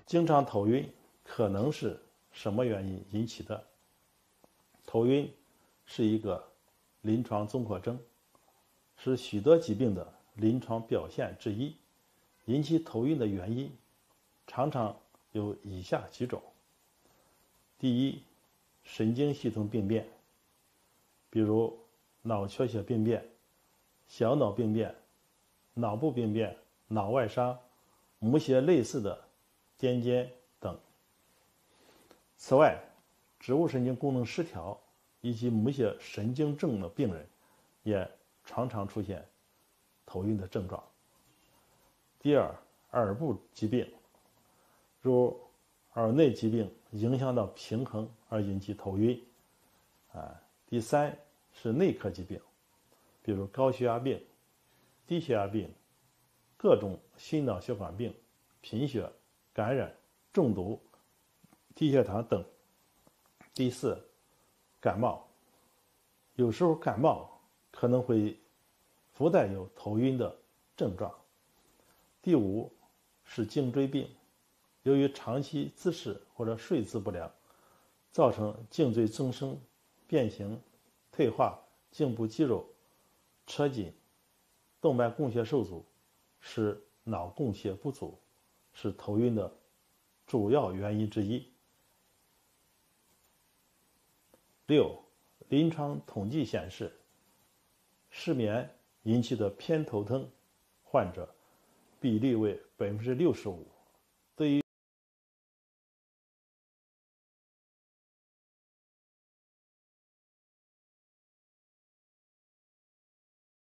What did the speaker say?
经常头晕可能是什么原因引起的？头晕是一个临床综合征，是许多疾病的临床表现之一。引起头晕的原因常常有以下几种：第一，神经系统病变，比如脑缺血病变、小脑病变、脑部病变、脑外伤、母血类似的癫痫等。此外，植物神经功能失调以及母血神经症的病人也常常出现头晕的症状。第二，耳部疾病，如耳内疾病影响到平衡而引起头晕。第三是内科疾病，比如高血压病、低血压病、各种心脑血管病、贫血、感染、中毒、低血糖等。第四，感冒，有时候感冒可能会附带有头晕的症状。第五是颈椎病，由于长期姿势或者睡姿不良，造成颈椎增生、变形、退化、颈部肌肉扯紧、动脉供血受阻，使脑供血不足，是头晕的主要原因之一。6. 临床统计显示，失眠引起的偏头疼患者比例为65%。